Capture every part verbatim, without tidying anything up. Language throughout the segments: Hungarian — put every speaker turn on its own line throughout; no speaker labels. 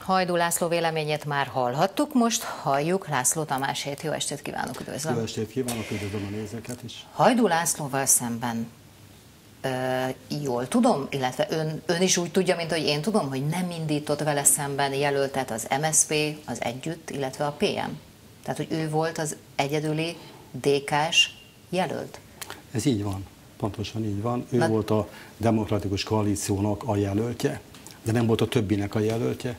Hajdú László véleményét már hallhattuk, most halljuk László Tamásét. Jó estét kívánok, üdvözlöm!
Jó estét kívánok, üdvözlöm a nézőket is!
Hajdú Lászlóval szemben ö, jól tudom, illetve ön, ön is úgy tudja, mint hogy én tudom, hogy nem indított vele szemben jelöltet az em es zé pé, az Együtt, illetve a pé em. Tehát, hogy ő volt az egyedüli dé ká-s jelölt?
Ez így van, pontosan így van. Ő
Na,
volt a Demokratikus Koalíciónak a jelöltje, de nem volt a többinek a jelöltje.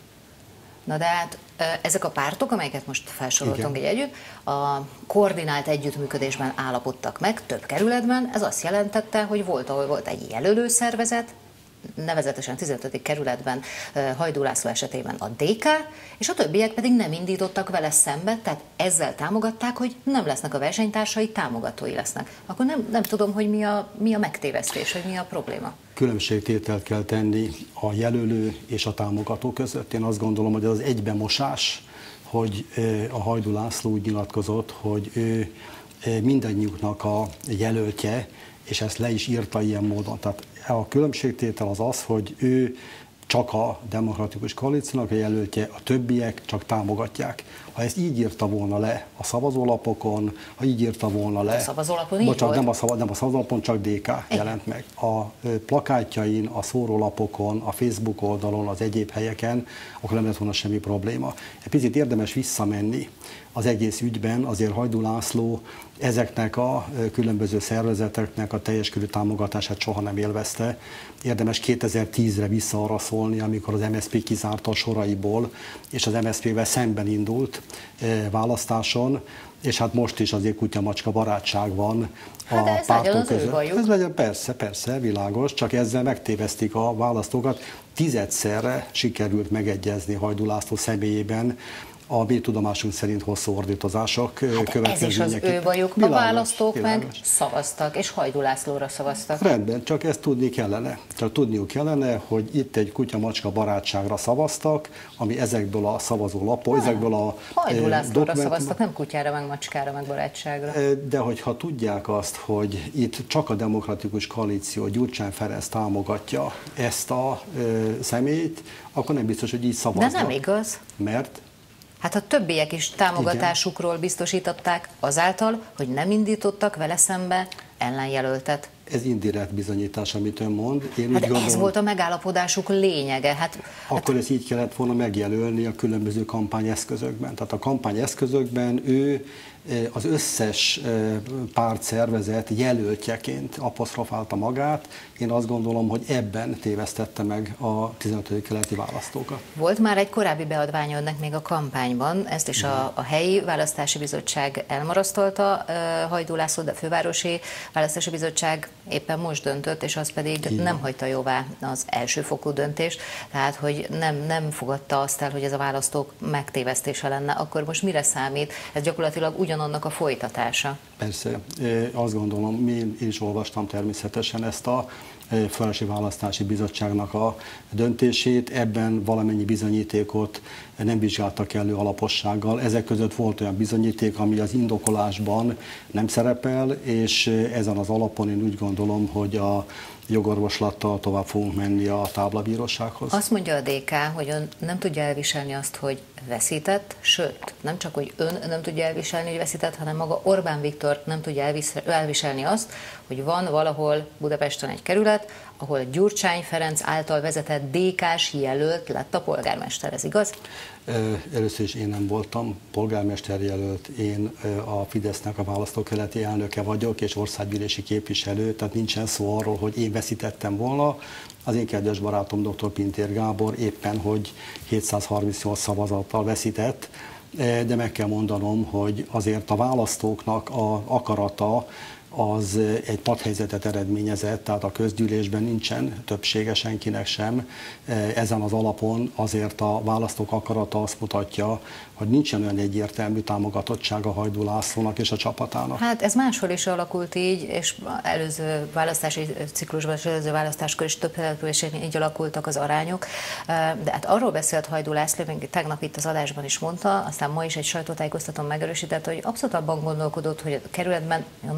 Na de hát ezek a pártok, amelyeket most felsoroltunk egy együtt, a koordinált együttműködésben állapodtak meg több kerületben. Ez azt jelentette, hogy volt, ahol volt egy jelölőszervezet, nevezetesen tizenötödik kerületben Hajdú László esetében a dé ká, és a többiek pedig nem indítottak vele szembe, tehát ezzel támogatták, hogy nem lesznek a versenytársai, támogatói lesznek. Akkor nem, nem tudom, hogy mi a, mi a megtévesztés, hogy mi a probléma.
Különbségtételt kell tenni a jelölő és a támogató között. Én azt gondolom, hogy az egybemosás, hogy a Hajdú László úgy nyilatkozott, hogy ő mindannyiuknak a jelöltje, és ezt le is írta ilyen módon. Tehát a különbségtétel az az, hogy ő csak a Demokratikus Koalíciónak a jelöltje, a többiek csak támogatják. Ha ezt így írta volna le a szavazólapokon, ha így írta volna le...
A szavazólapon így
bocsánat,
volt?
Nem a, szava, nem a szavazólapon, csak dé ká jelent meg. A plakátjain, a szórólapokon, a Facebook oldalon, az egyéb helyeken, akkor nem lett volna semmi probléma. Egy picit érdemes visszamenni az egész ügyben, azért Hajdú László ezeknek a különböző szervezeteknek a teljes körű támogatását soha nem élvezte. Érdemes kétezer-tízre vissza arra szólni, amikor az em es zé pé kizárta a soraiból, és az em es zé pével szemben indult választáson, és hát most is azért kutya-macska barátság van
hát
a
ez
pártok között.
Az
ez legyen persze, persze, világos, csak ezzel megtévesztik a választókat. Tizedszerre sikerült megegyezni Hajdú László személyében, a mi tudomásunk szerint hosszú ordítozások
hát
következményeként.
Ez is az ő bajuk. A választók világos. Meg szavaztak, és Hajdú Lászlóra szavaztak.
Rendben, csak ezt tudni kellene. Csak tudniuk kellene, hogy itt egy kutya-macska barátságra szavaztak, ami ezekből a szavazólapok, ezekből a
Hajdú Lászlóra szavaztak, nem kutyára, meg macskára, meg barátságra.
De hogyha tudják azt, hogy itt csak a Demokratikus Koalíció, Gyurcsány Ferenc támogatja ezt a ö, személyt, akkor nem biztos, hogy így szavaznak.
De nem igaz.
Mert?
Hát a többiek is támogatásukról biztosították azáltal, hogy nem indítottak vele szembe ellenjelöltet.
Ez indirekt bizonyítás, amit ön mond. Én
hát
úgy gondolom,
ez volt a megállapodásuk lényege. Hát,
akkor
hát...
ez így kellett volna megjelölni a különböző kampányeszközökben. Tehát a kampányeszközökben ő az összes pártszervezet jelöltjeként apostrofálta magát. Én azt gondolom, hogy ebben tévesztette meg a tizenötödik kerületi választókat.
Volt már egy korábbi beadványa önnek még a kampányban, ezt is a, a helyi választási bizottság elmarasztalta Hajdú László, de a fővárosi választási bizottság éppen most döntött, és az pedig igen. nem hagyta jóvá az elsőfokú döntést, tehát hogy nem, nem fogadta azt el, hogy ez a választók megtévesztése lenne. Akkor most mire számít? Ez gyakorlatilag ugyanannak a folytatása.
Persze, azt gondolom, én is olvastam természetesen ezt a Fővárosi Választási Bizottságnak a döntését, ebben valamennyi bizonyítékot nem vizsgáltak elő alapossággal. Ezek között volt olyan bizonyíték, ami az indokolásban nem szerepel, és ezen az alapon én úgy gondolom, hogy a jogorvoslattal tovább fogunk menni a táblabírósághoz.
Azt mondja a dé ká, hogy ön nem tudja elviselni azt, hogy veszített, sőt, nem csak, hogy ön nem tudja elviselni, hogy veszített, hanem maga Orbán Viktor nem tudja elviselni azt, hogy van valahol Budapesten egy kerület, ahol Gyurcsány Ferenc által vezetett dé ká-s jelölt lett a polgármester, ez igaz?
Először is én nem voltam polgármesterjelölt, én a Fidesznek a választókerületi elnöke vagyok, és országgyűlési képviselő, tehát nincsen szó arról, hogy én veszítettem volna. Az én kedves barátom dr. Pintér Gábor éppen, hogy hétszázharmincnyolc szavazattal veszített, de meg kell mondanom, hogy azért a választóknak a akarata az egy padhelyzetet eredményezett, tehát a közgyűlésben nincsen többsége senkinek sem. Ezen az alapon azért a választók akarata azt mutatja, hogy nincsen olyan egyértelmű támogatottsága Hajdú Lászlónak és a csapatának.
Hát ez máshol is alakult így, és előző választási ciklusban, és előző választáskor is több településen így alakultak az arányok. De hát arról beszélt Hajdú László, még tegnap itt az adásban is mondta, aztán ma is egy sajtótájékoztatón megerősített, hogy abszolút abban gondolkodott, hogy a kerületben a nagy koalíció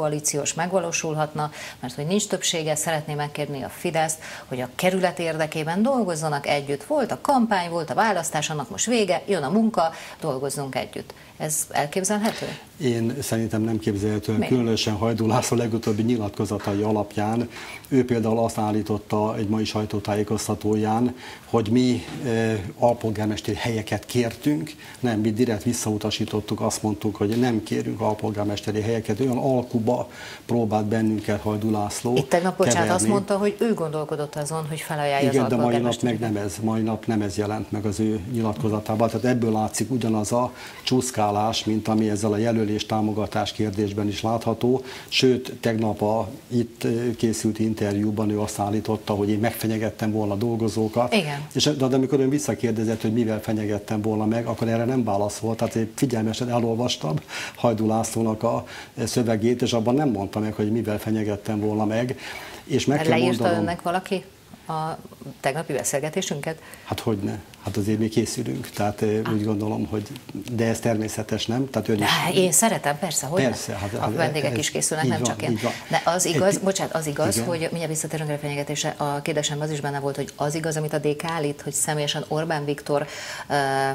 koalíciós megvalósulhatna, mert hogy nincs többsége, szeretné megkérni a Fideszt, hogy a kerület érdekében dolgozzanak együtt. Volt a kampány, volt a választás, annak most vége, jön a munka, dolgozzunk együtt. Ez elképzelhető?
Én szerintem nem képzelhető, különösen Hajdú László legutóbbi nyilatkozatai alapján. Ő például azt állította egy mai sajtótájékoztatóján, hogy mi e, alpolgármesteri helyeket kértünk, nem, mi direkt visszautasítottuk, azt mondtuk, hogy nem kérünk alpolgármesteri helyeket, olyan alkuba próbált bennünket Hajdú László
Itt tegnap, bocsánat,
keverni.
Azt mondta, hogy ő gondolkodott azon, hogy felajánlja
Igen,
az
de mai nap
alpolgármesteri.
meg nem ez, mai nap nem ez jelent meg az ő nyilatkozatában. Tehát ebből látszik ugyanaz a csúszkálás, mint ami ezzel a jelölés támogatás kérdésben is látható. Sőt, tegnap a itt készült interjúban ő azt állította, hogy én megfenyegettem volna dolgozókat.
Igen.
És de, de amikor ön visszakérdezett, hogy mivel fenyegettem volna meg, akkor erre nem válaszolt. Tehát én figyelmesen elolvastam Hajdú Lászlónak a szövegét, és abban nem mondta meg, hogy mivel fenyegettem volna meg. És meg kell
Leírta
mondanom,
önnek valaki a tegnapi beszélgetésünket?
Hát hogyne, hát azért mi készülünk, tehát ah. úgy gondolom, hogy de ez természetes, nem? Tehát ön is...
De én szeretem, persze, hogy
persze, hát,
a vendégek is készülnek, nem
van,
csak én. De az igaz, Egy, bocsánat, az igaz, igen. hogy mindjárt visszatérünk a fenyegetésre, a kérdésemben az is benne volt, hogy az igaz, amit a dé ká állít, hogy személyesen Orbán Viktor uh,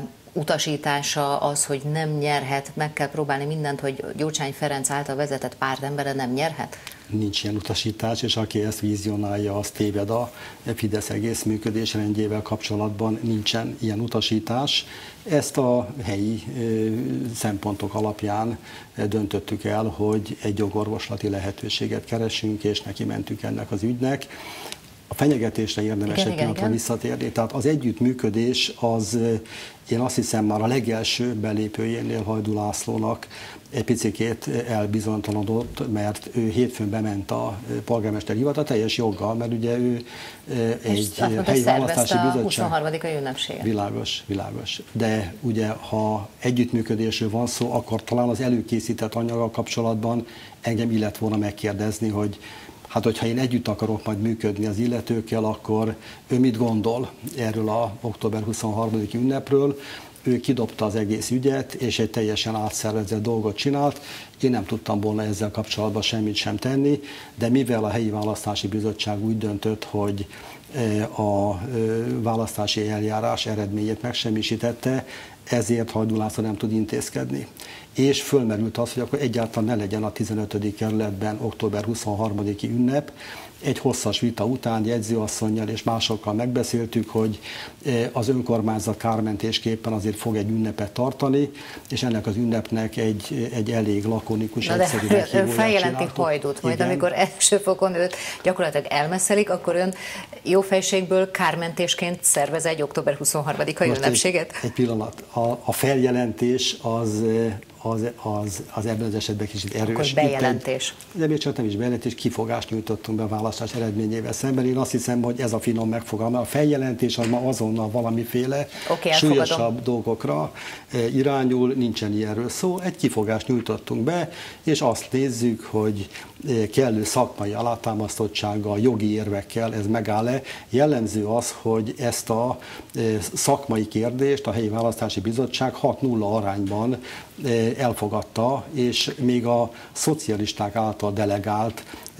utasítása az, hogy nem nyerhet, meg kell próbálni mindent, hogy Gyurcsány Ferenc által vezetett párt embere nem nyerhet?
Nincs ilyen utasítás, és aki ezt vizionálja, az téved a Fidesz egész működésrendjével kapcsolatban, nincsen ilyen utasítás. Ezt a helyi szempontok alapján döntöttük el, hogy egy jogorvoslati lehetőséget keresünk, és neki mentünk ennek az ügynek. A fenyegetésre érdemes igen, egy pillanatra visszatérni. Tehát az együttműködés az, én azt hiszem, már a legelső belépőjénél Hajdú Lászlónak egy picikét elbizonytalanodott, mert ő hétfőn bement a polgármester hivatal teljes joggal, mert ugye ő egy helyi választási bizottság...
huszonharmadika ünnepsége.
Világos, világos. De ugye, ha együttműködésről van szó, akkor talán az előkészített anyaggal kapcsolatban engem illet volna megkérdezni, hogy hát, hogyha én együtt akarok majd működni az illetőkkel, akkor ő mit gondol erről a október huszonharmadika ünnepről? Ő kidobta az egész ügyet, és egy teljesen átszervezett dolgot csinált. Én nem tudtam volna ezzel kapcsolatban semmit sem tenni, de mivel a helyi választási bizottság úgy döntött, hogy a választási eljárás eredményét megsemmisítette, ezért Hajdú László nem tud intézkedni. És fölmerült az, hogy akkor egyáltalán ne legyen a tizenötödik kerületben október huszonharmadiki ünnep. Egy hosszas vita után jegyzőasszonnyal és másokkal megbeszéltük, hogy az önkormányzat kármentésképpen azért fog egy ünnepet tartani, és ennek az ünnepnek egy, egy elég lakonikus,
Na
egyszerű
meghívóját csináltuk. Feljelenti Hajdút, majd igen. Amikor első fokon őt gyakorlatilag elmesszelik, akkor ön jó fejségből kármentésként szervez egy október huszonharmadika ünnepséget?
Egy, egy pillanat. A, a feljelentés az... Az, az, az ebben az esetben kicsit erős.
Akkor bejelentés.
Egy, de még csak nem is bejelentés, kifogást nyújtottunk be a választás eredményével szemben. Én azt hiszem, hogy ez a finom megfogalmaz. A feljelentés az ma azonnal valamiféle okay, súlyosabb dolgokra irányul, nincsen ilyenről szó. Egy kifogást nyújtottunk be, és azt nézzük, hogy kellő szakmai alátámasztottsággal, jogi érvekkel ez megáll-e. Jellemző az, hogy ezt a szakmai kérdést a helyi választási bizottság hat nulla arányban elfogadta, és még a szocialisták által delegált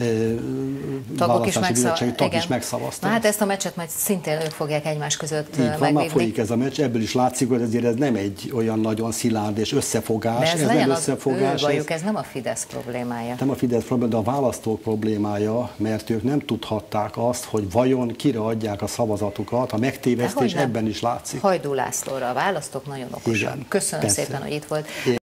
tagok is,
megszavazt, tag is megszavazta.
Na hát ezt a meccset majd szintén ők fogják egymás között
megvívni. Van, már folyik ez a meccs, ebből is látszik, hogy ezért ez nem egy olyan nagyon szilárd és összefogás.
De ez, ez nem összefogás. Az ő bajuk, ez nem a Fidesz problémája.
Nem a Fidesz problémája, de a választók problémája, mert ők nem tudhatták azt, hogy vajon kire adják a szavazatukat, a megtévesztés ebben is látszik.
Hajdú Lászlóra, a választók nagyon okosak.
Igen,
Köszönöm
persze.
szépen, hogy itt volt.